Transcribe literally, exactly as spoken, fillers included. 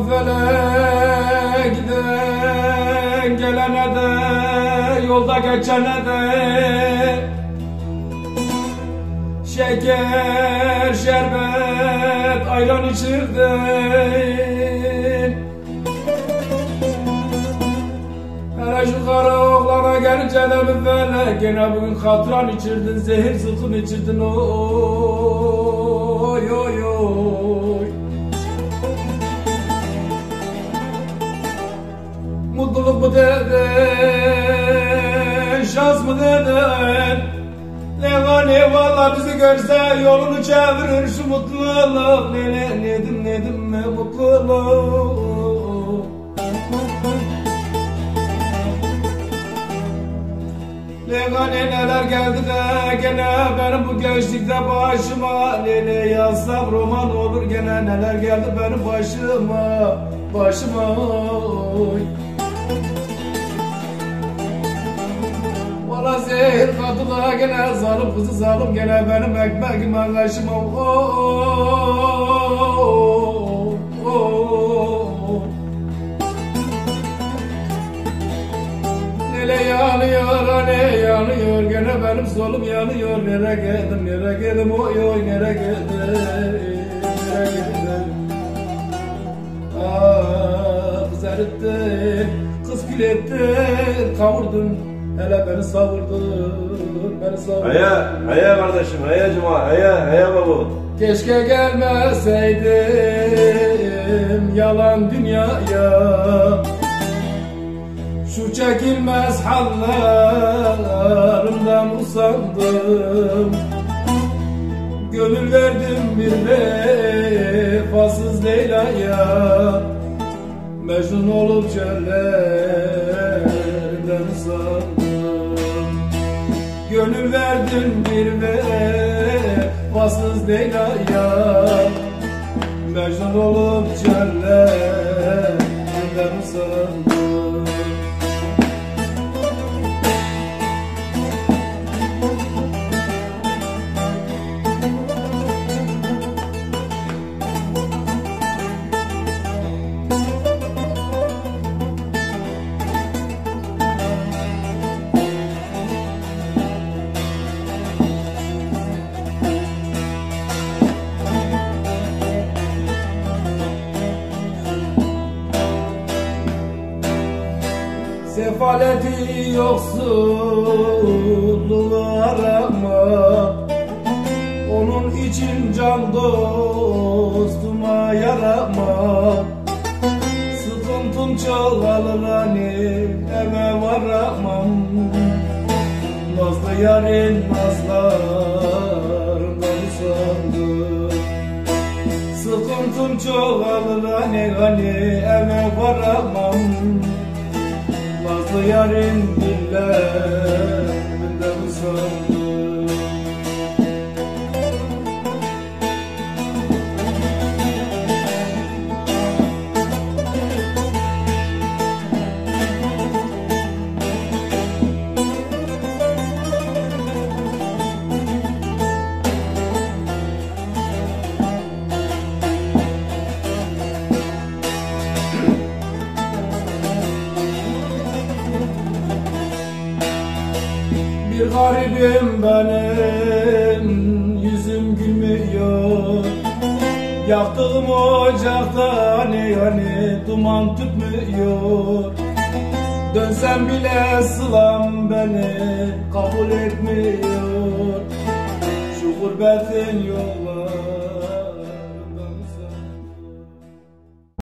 felek giden gelene de yolda geçene de şeker, şerbet, ayran içirdin. Hele şu kara oğlana gelince de bir felek gene bugün katran içirdin, zehir zıkkım içirdin. Oy oy oy. Mutluluk mu dedin, şans mı dedin? Ne var ne valla bizi görse yolunu çevirir şu mutluluk. Ne ne nedim nedim ne mutluluk. Ne gane neler geldi de gene benim bu gençlikte başıma. Ne ne yazsam roman olur gene neler geldi benim başıma. Başıma oy. Valla zehir katıla gene zalim kızı zalim gene benim ekmeğime kaşıma. Oh, oh, oh, oh. Nele yanıyor ne yanıyor gene benim solum yanıyor. Nere geldim nere geldim oy oy nere geldim nere geldim. Ah kız erittin kız gül ettin kavurdun. Hele beni savurdun, beni savurdun. Haya, haya kardeşim, haya cuma, haya, haya babu. Keşke gelmeseydim yalan dünyaya. Şu çekilmez hallarımdan usandım. Gönül verdim bir vefasız Leyla'ya. Mecnun olup çöllerinden usandım. Gönül verdim bir vefasız Leyla'ya. Mecnun olup çöllerinden usandım. Sefaleti yoksulluğu arama. Onun için can dostuma yarama. Sıkıntım çoğalır hani eve varamam. Nazlı yarın nazlarından usandım. Sıkıntım çoğalır hani hani eve varamam. Nazlı yarın dillerinden usandım. Bir garibim benim, yüzüm gülmüyor. Yaktığım ocakta hani hani duman tütmüyor. Dönsem bile sılam beni kabul etmiyor. Şu gurbetin yolu